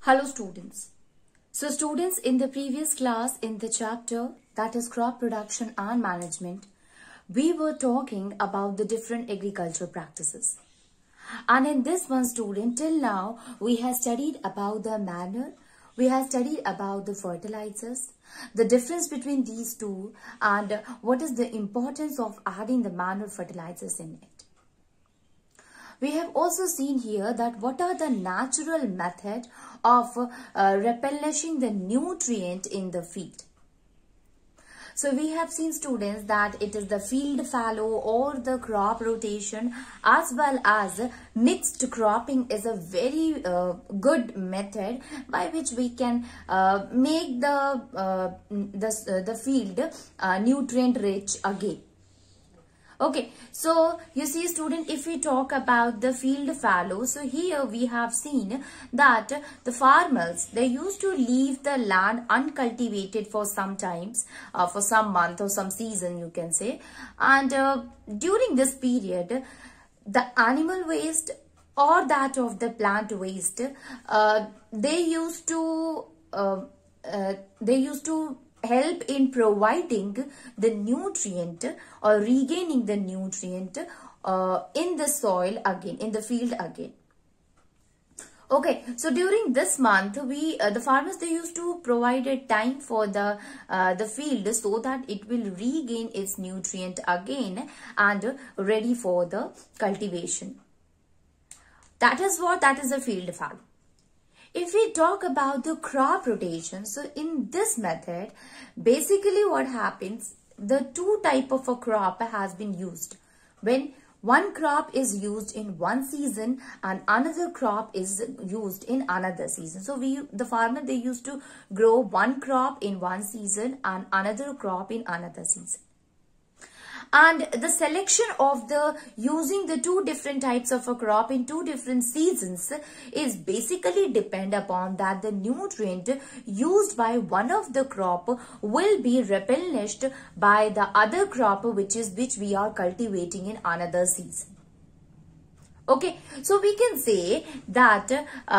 Hello students. So students, in the previous class in the chapter that is crop production and management, we were talking about the different agricultural practices. And in this one student, till now we have studied about the manure, we have studied about the fertilizers, the difference between these two, and what is the importance of adding the manure fertilizers in it. We have also seen here that what are the natural method of replenishing the nutrient in the field. So we have seen students that it is the field fallow or the crop rotation as well as mixed cropping is a very good method by which we can make the field nutrient rich again. Okay, so you see student, if we talk about the field fallow, so here we have seen that the farmers, they used to leave the land uncultivated for some times, for some month or some season you can say, and during this period, the animal waste or that of the plant waste, they used to help in providing the nutrient or regaining the nutrient in the soil again, in the field again. Okay, so during this month, the farmers, they used to provide a time for the field so that it will regain its nutrient again and ready for the cultivation. That is the field fallow. If we talk about the crop rotation, so in this method, basically what happens, the two type of a crop has been used. When one crop is used in one season and another crop is used in another season. So the farmer, they used to grow one crop in one season and another crop in another season. And the selection of using the two different types of a crop in two different seasons is basically depend upon that the nutrient used by one of the crop will be replenished by the other crop which we are cultivating in another season. Okay, so we can say that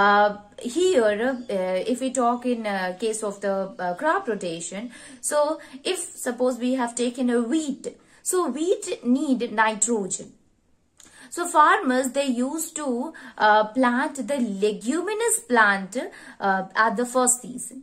here, if we talk in case of the crop rotation, so if suppose we have taken a wheat, so wheat need nitrogen. So farmers, they used to plant the leguminous plant at the first season.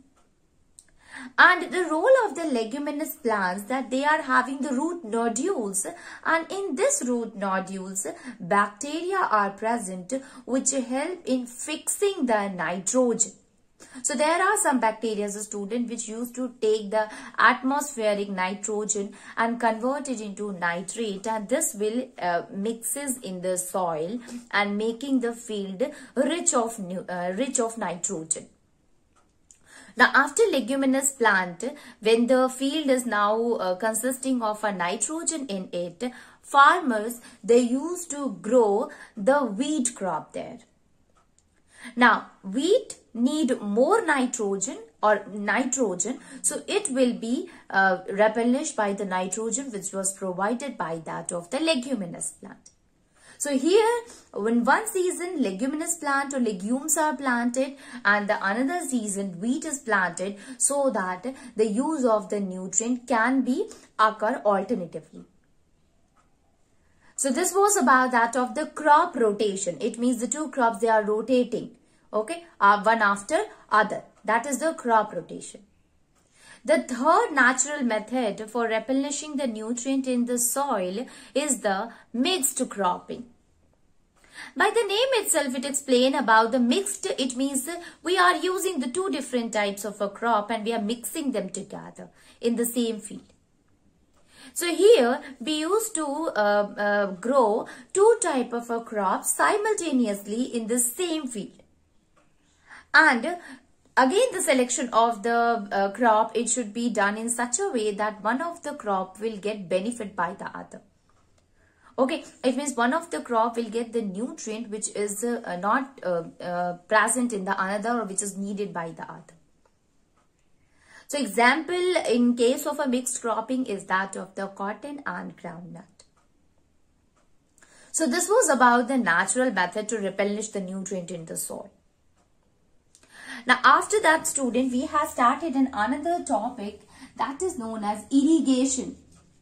And the role of the leguminous plants, that they are having the root nodules, and in this root nodules bacteria are present which help in fixing the nitrogen. So there are some bacteria, as a student, which used to take the atmospheric nitrogen and convert it into nitrate, and this will mixes in the soil and making the field rich of nitrogen. Now after leguminous plant, when the field is now consisting of a nitrogen in it, farmers, they used to grow the wheat crop there. Now wheat need more nitrogen, so it will be replenished by the nitrogen which was provided by that of the leguminous plant. So here, when one season leguminous plant or legumes are planted and the another season wheat is planted, so that the use of the nutrient can be occur alternatively. So this was about that of the crop rotation. It means the two crops, they are rotating. Okay, one after other. That is the crop rotation. The third natural method for replenishing the nutrient in the soil is the mixed cropping. By the name itself, it explains about the mixed. It means we are using the two different types of a crop and we are mixing them together in the same field. So here we used to grow two types of a crop simultaneously in the same field. And again, the selection of the crop, it should be done in such a way that one of the crop will get benefit by the other. Okay, it means one of the crop will get the nutrient which is not present in the another, or which is needed by the other. So example in case of a mixed cropping is that of the cotton and groundnut. So this was about the natural method to replenish the nutrient in the soil. Now after that, student, we have started another topic that is known as irrigation.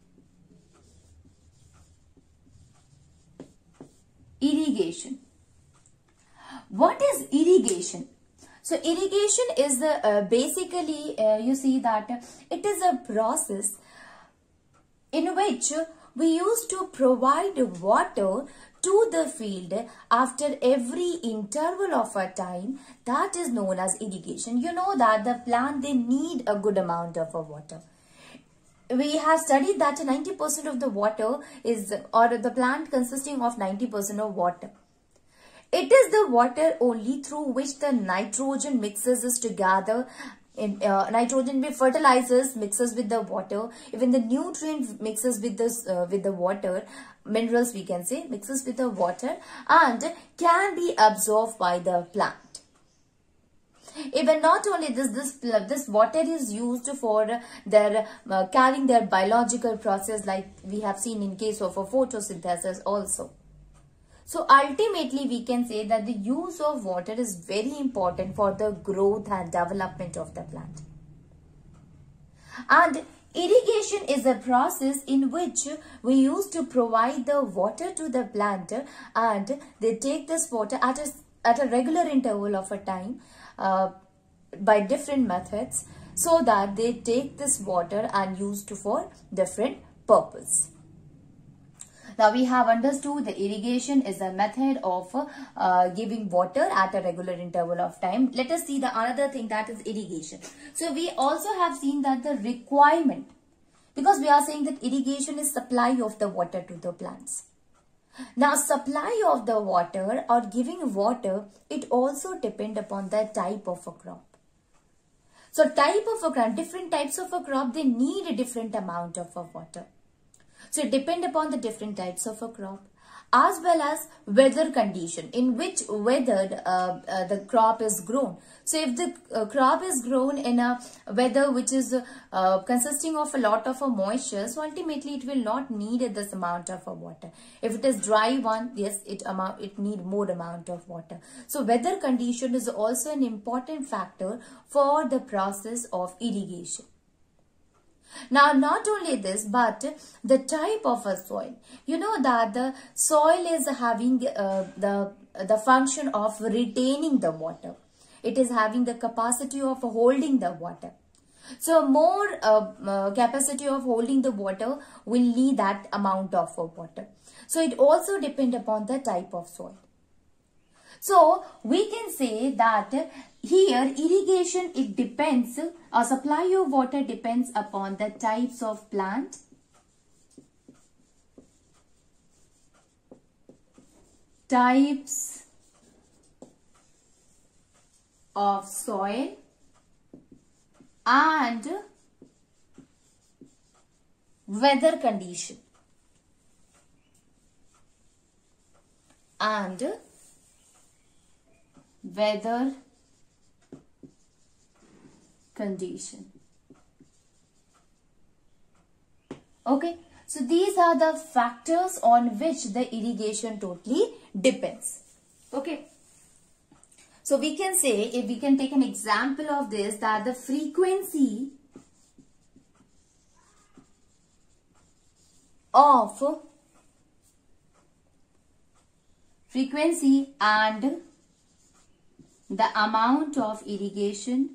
Irrigation. What is irrigation? So irrigation is the basically you see that it is a process in which we used to provide water to the field after every interval of a time. That is known as irrigation. You know that the plant, they need a good amount of water. We have studied that 90% of the water is, or the plant consisting of 90% of water. It is the water only through which the nitrogen mixes together. In nitrogen fertilizers mixes with the water, even the nutrient mixes with the water, minerals we can say mixes with the water and can be absorbed by the plant. Even not only this water is used for their carrying their biological process, like we have seen in case of a photosynthesis also. So ultimately we can say that the use of water is very important for the growth and development of the plant. And irrigation is a process in which we used to provide the water to the plant, and they take this water at a regular interval of a time by different methods, so that they take this water and used for different purpose. Now we have understood the irrigation is a method of giving water at a regular interval of time. Let us see the another thing, that is irrigation. So we also have seen that the requirement, because we are saying that irrigation is supply of the water to the plants. Now supply of the water or giving water, it also depend upon the type of a crop. So type of a crop, different types of a crop, they need a different amount of water. So it depends upon the different types of a crop, as well as weather condition, in which weather the crop is grown. So if the crop is grown in a weather which is consisting of a lot of moisture, so ultimately it will not need this amount of water. If it is dry one, yes, it need more amount of water. So weather condition is also an important factor for the process of irrigation. Now, not only this, but the type of a soil. You know that the soil is having the function of retaining the water. It is having the capacity of holding the water. So, more capacity of holding the water will need that amount of water. So, it also depends upon the type of soil. So, we can say that here irrigation, it depends, or supply of water depends upon the types of plant, types of soil, and weather condition. And weather condition. Okay, so these are the factors on which the irrigation totally depends. Okay, so we can say, if we can take an example of this, that the frequency and the amount of irrigation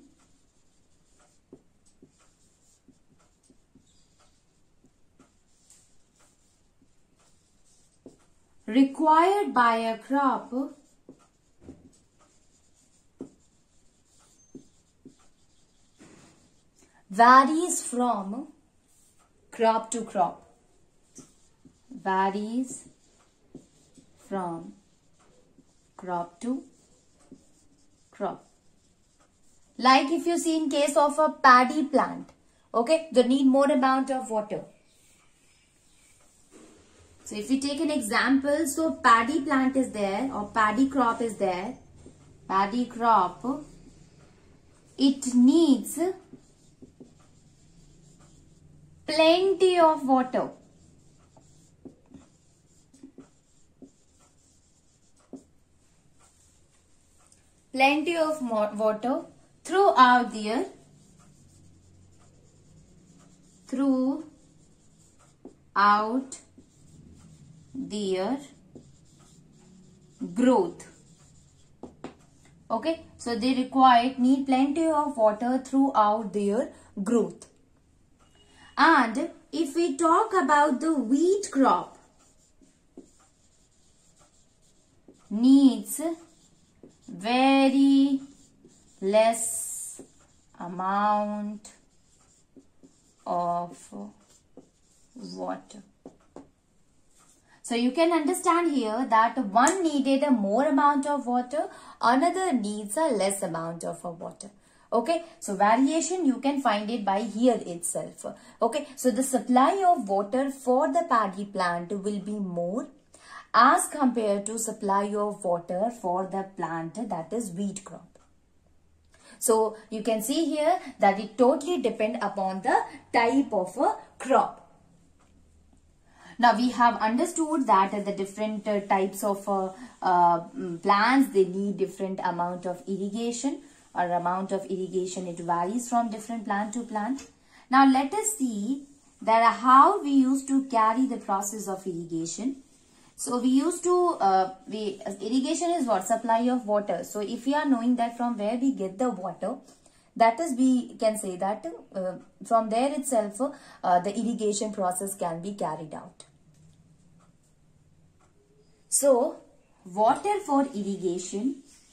required by a crop varies from crop to crop. Varies from crop to crop. Like if you see in case of a paddy plant, okay, they need more amount of water. So if we take an example, so paddy plant is there, or paddy crop is there. Paddy crop, it needs plenty of water. Plenty of water throughout their growth. Okay, so they need plenty of water throughout their growth. And if we talk about the wheat crop, needs very less amount of water. So you can understand here that one needed a more amount of water, another needs a less amount of water. Okay, so variation you can find it by here itself. Okay, so the supply of water for the paddy plant will be more as compared to supply of water for the plant that is wheat crop. So you can see here that it totally depends upon the type of a crop. Now we have understood that the different types of plants, they need different amount of irrigation, or amount of irrigation, it varies from different plant to plant. Now let us see that how we used to carry the process of irrigation. So we used to, irrigation is what? Supply of water. So if we are knowing that from where we get the water, that is, we can say that from there itself the irrigation process can be carried out. So water for irrigation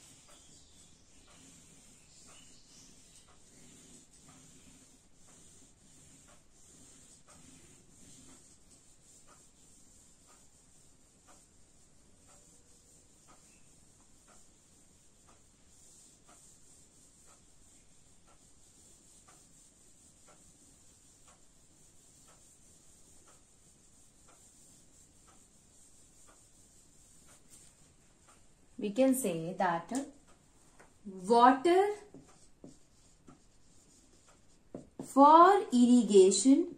we can say that water for irrigation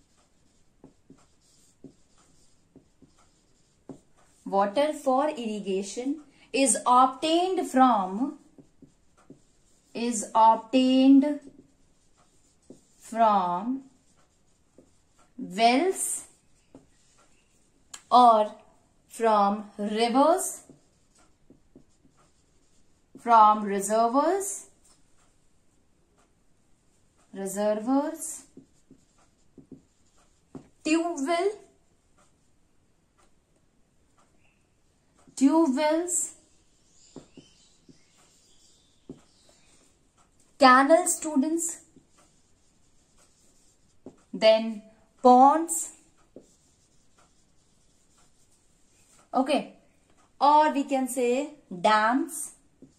is obtained from wells or from rivers, from reservoirs, tube wells, canal students, then ponds, okay, or we can say dams.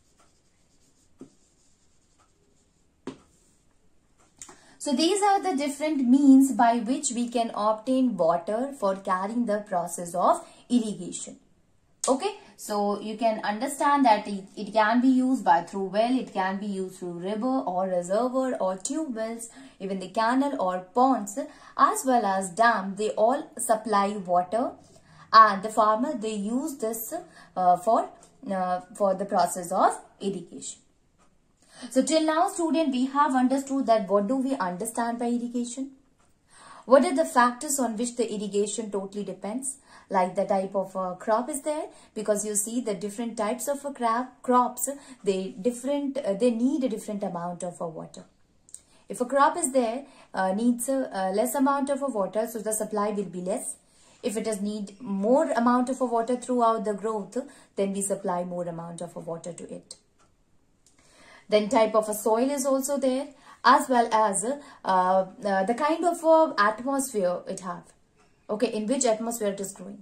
So these are the different means by which we can obtain water for carrying the process of irrigation. Okay, so you can understand that it can be used through well, it can be used through river or reservoir or tube wells, even the canal or ponds, as well as dam. They all supply water, and the farmer, they use this for the process of irrigation. So till now, student, we have understood that what do we understand by irrigation? What are the factors on which the irrigation totally depends? Like the type of crop is there, because you see the different types of crops, they need a different amount of water. If a crop is there, needs a less amount of water, so the supply will be less. If it does need more amount of water throughout the growth, then we supply more amount of water to it. Then type of a soil is also there, as well as the kind of atmosphere it have. Okay, in which atmosphere it is growing.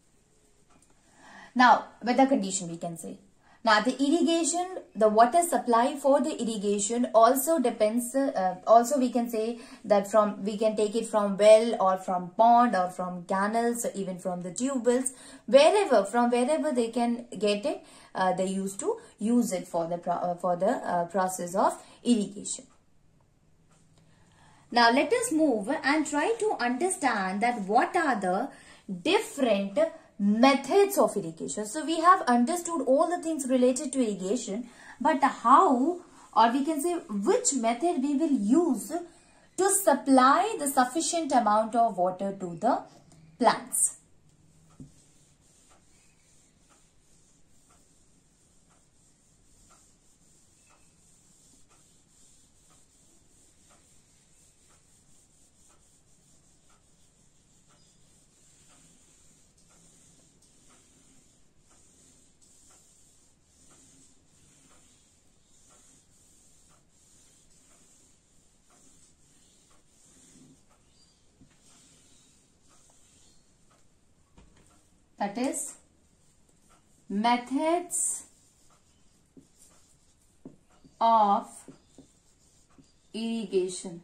Now, weather condition we can say. Now, the irrigation, the water supply for the irrigation also depends, also we can say that we can take it from well or from pond or from canals, or even from the tube wells, from wherever they can get it, they used to use it for the process of irrigation. Now, let us move and try to understand that what are the different methods of irrigation. So we have understood all the things related to irrigation, but how or we can say which method we will use to supply the sufficient amount of water to the plants. That is methods of irrigation.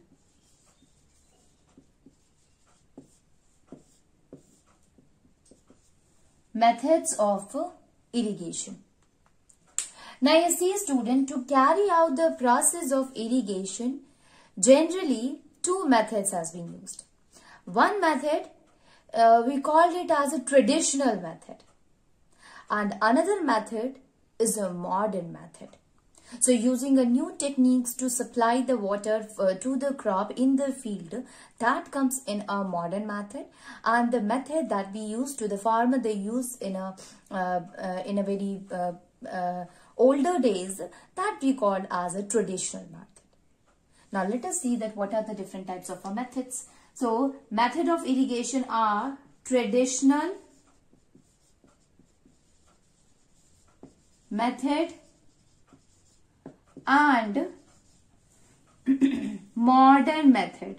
Methods of irrigation. Now you see, student, to carry out the process of irrigation, generally two methods has been used. One method, we called it as a traditional method, and another method is a modern method. So using a new techniques to supply the water to the crop in the field, that comes in a modern method, and the method that we use to the farmer, they use in a very older days, that we called as a traditional method. Now let us see that what are the different types of methods. So method of irrigation are traditional method and modern method.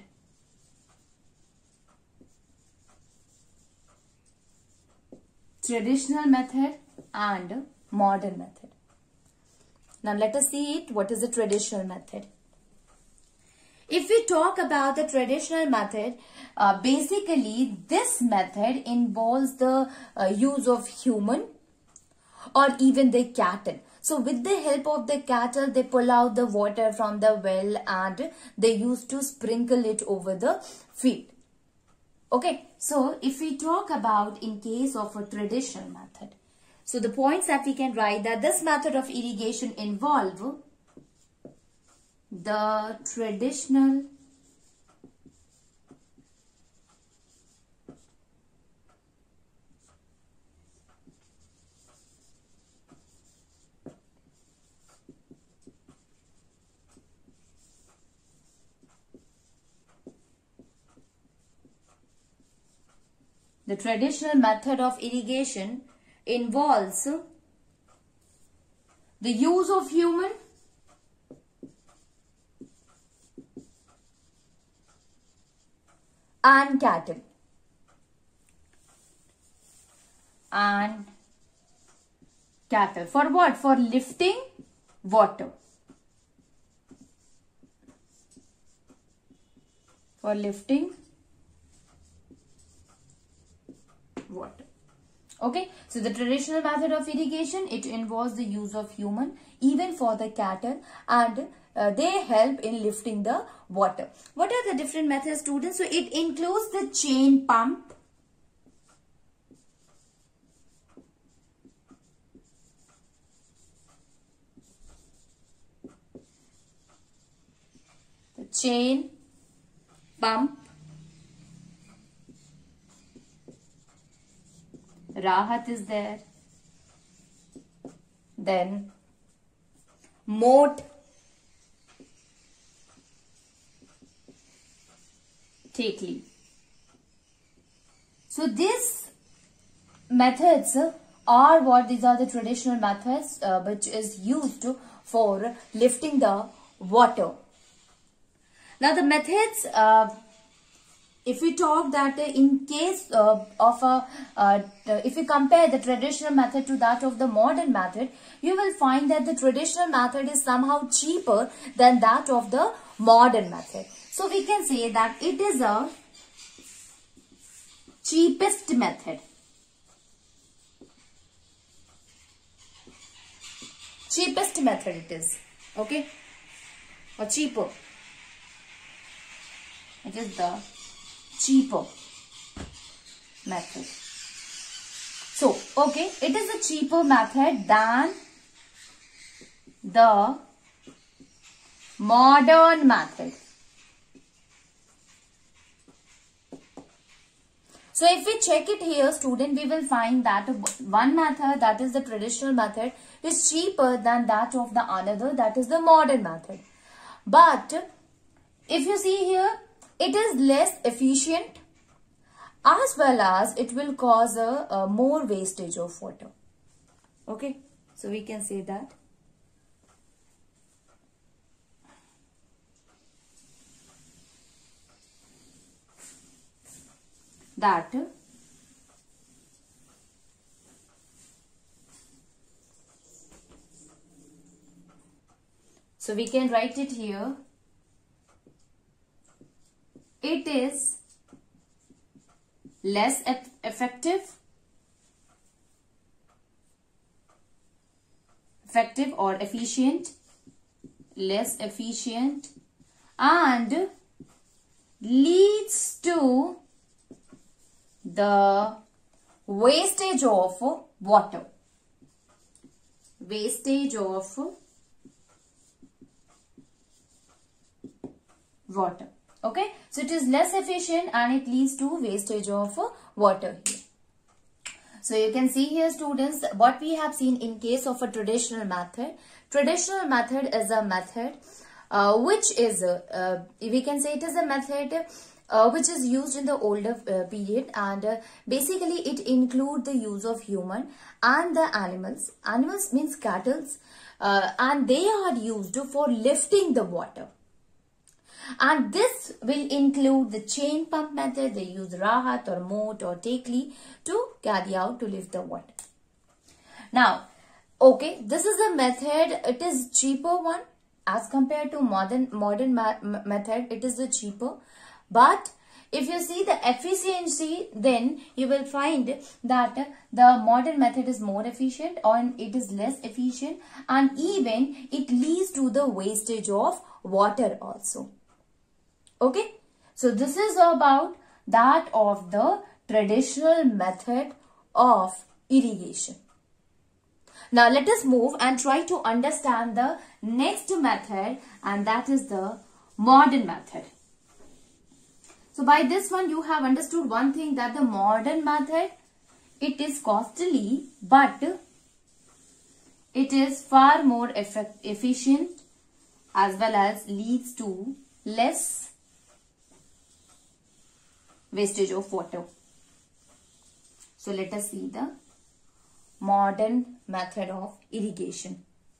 Traditional method and modern method. Now let us see it. What is the traditional method? If we talk about the traditional method, basically this method involves the use of human or even the cattle. So with the help of the cattle, they pull out the water from the well and they used to sprinkle it over the field. Okay, so if we talk about in case of a traditional method, so the points that we can write that this method of irrigation involve the traditional method of irrigation involves the use of human and cattle. For what? For lifting water. For lifting water. Okay, so the traditional method of irrigation, it involves the use of human even for the cattle, and they help in lifting the water. What are the different methods, students? So it includes the chain pump, Rahat is there, then moat, Tekli. So these methods are what? These are the traditional methods which is used for lifting the water. Now the methods, if we talk that in case of if you compare the traditional method to that of the modern method, you will find that the traditional method is somehow cheaper than that of the modern method. So we can say that it is a cheapest method. Cheapest method it is. Okay? Or cheaper. It is the cheaper method. So, okay, it is a cheaper method than the modern method. So if we check it here, student, we will find that one method, that is the traditional method, is cheaper than that of the another, that is the modern method. But if you see here, it is less efficient, as well as it will cause a more wastage of water. Okay, so we can say that. So we can write it here. It is less effective or efficient, less efficient, and leads to the wastage of water. Wastage of water. Okay, so it is less efficient and it leads to wastage of water here. So you can see here, students, what we have seen in case of a traditional method. Traditional method is a method which is, we can say it is a method which is used in the older period, and basically it includes the use of human and the animals. Animals means cattle, and they are used for lifting the water. And this will include the chain pump method. They use rahat or moat or tekli to carry out to lift the water. Now, okay, this is a method. It is cheaper one as compared to modern method. It is the cheaper, but if you see the efficiency, then you will find that the modern method is more efficient, and it is less efficient, and even it leads to the wastage of water also. Okay, so this is about that of the traditional method of irrigation. Now let us move and try to understand the next method, and that is the modern method. So by this one you have understood one thing, that the modern method, it is costly, but it is far more efficient, as well as leads to less wastage of water. So let us see the modern method of irrigation.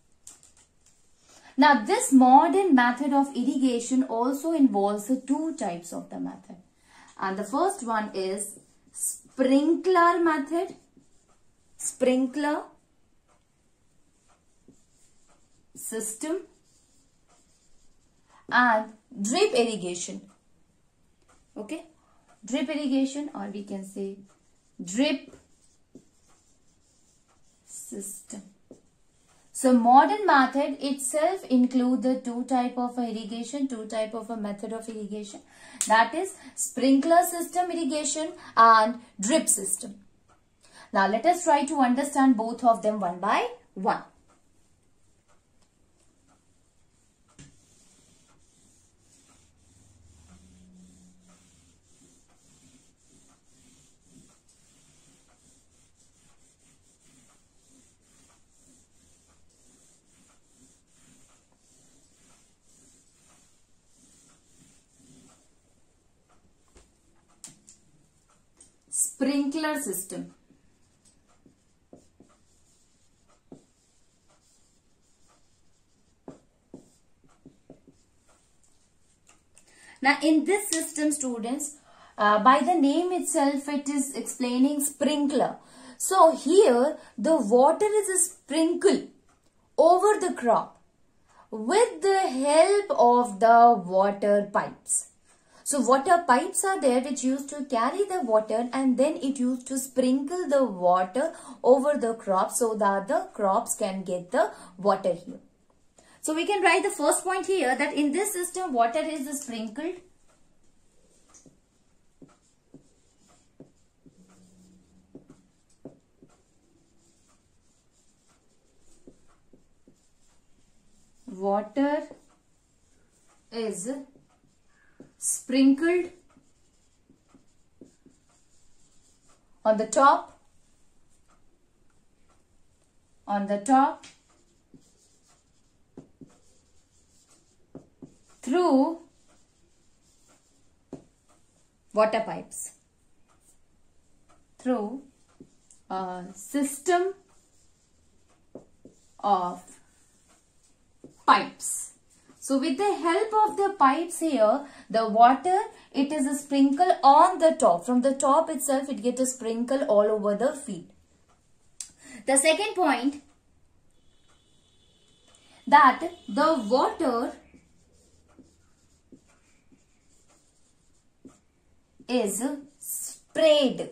Now this modern method of irrigation also involves two types of the method. And the first one is sprinkler method, sprinkler system, and drip irrigation. Okay, drip irrigation, or we can say drip system. So modern method itself include the two type of irrigation, two type of a method of irrigation, that is sprinkler system irrigation and drip system. Now let us try to understand both of them one by one. Sprinkler system. Now in this system, students, by the name itself it is explaining sprinkler. So here the water is sprinkled over the crop with the help of the water pipes. So water pipes are there which used to carry the water, and then it used to sprinkle the water over the crop so that the crops can get the water here. So we can write the first point here, that in this system water is sprinkled. Water is sprinkled on the top, through water pipes, through a system of pipes. So with the help of the pipes here, the water, it is a sprinkle on the top. From the top itself, it gets a sprinkle all over the field. The second point, that the water is sprayed.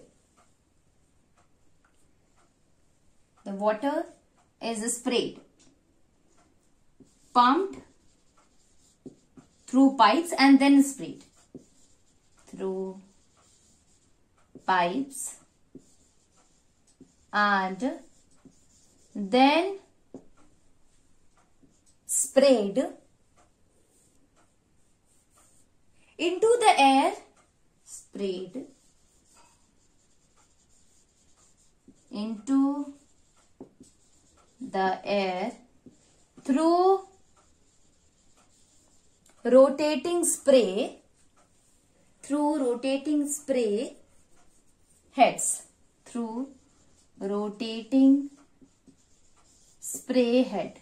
The water is sprayed, pumped through pipes and then sprayed. Through pipes and then sprayed into the air, sprayed into the air through rotating spray, heads, through rotating spray heads.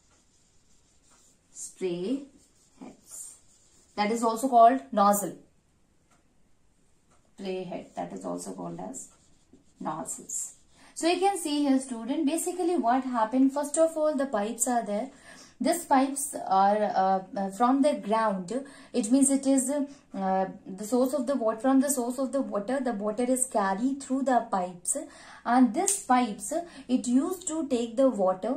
That is also called nozzle. Spray head, that is also called as nozzles. So you can see here, student, basically what happened, first of all, the pipes are there. These pipes are from the ground. It means it is the source of the water. From the source of the water is carried through the pipes, and this pipes, it used to take the water.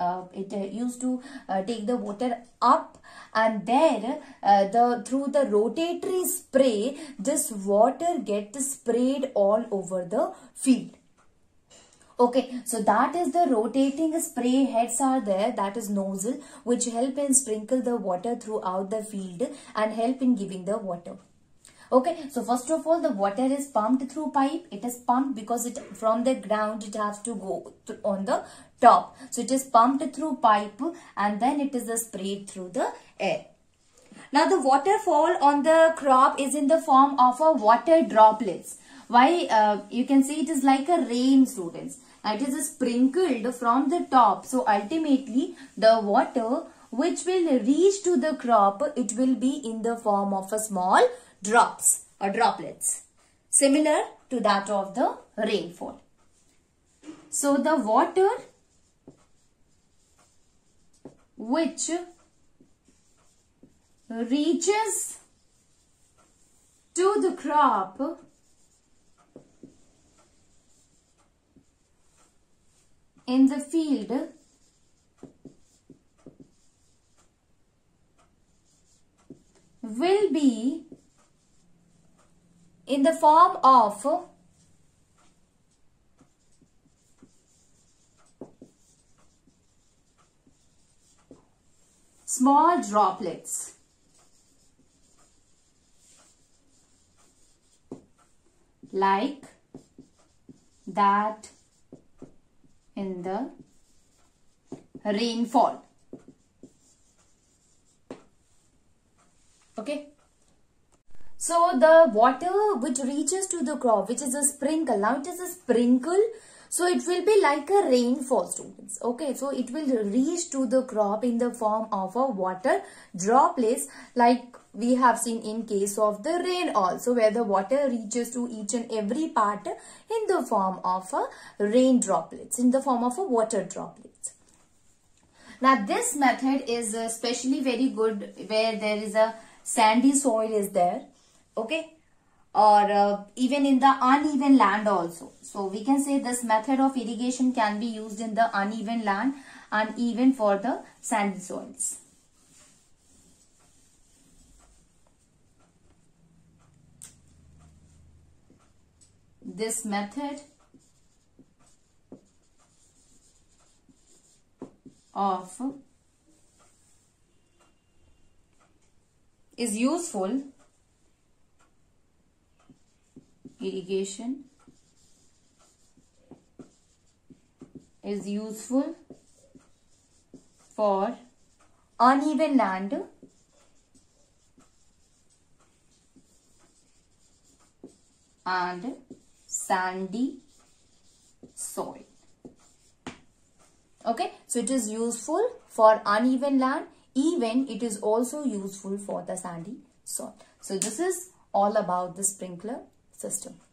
Take the water up, and there through the rotatory spray, this water gets sprayed all over the field. Okay, so that is the rotating spray heads are there, that is nozzle, which help in sprinkle the water throughout the field and help in giving the water. Okay, so first of all, the water is pumped through pipe. It is pumped because it from the ground it has to go on the top. So it is pumped through pipe and then it is sprayed through the air. Now the waterfall on the crop is in the form of a water droplets. Why? You can see it is like a rain, students. It is sprinkled from the top. So ultimately the water which will reach to the crop, it will be in the form of a small drops or droplets, similar to that of the rainfall. So the water which reaches to the crop in the field will be in the form of small droplets. Like that in the rainfall. Okay. So the water which reaches to the crop, which is a sprinkle. Now it is a sprinkle. So it will be like a rainfall, students. Okay. So it will reach to the crop in the form of a water droplets, like we have seen in case of the rain also, where the water reaches to each and every part in the form of a rain droplets, in the form of a water droplets. Now this method is especially very good where there is a sandy soil is there, okay, or even in the uneven land also. So we can say this method of irrigation can be used in the uneven land and even for the sandy soils. This method of is useful. Irrigation is useful for uneven land and sandy soil. Okay, so it is useful for uneven land, even it is also useful for the sandy soil. So this is all about the sprinkler system.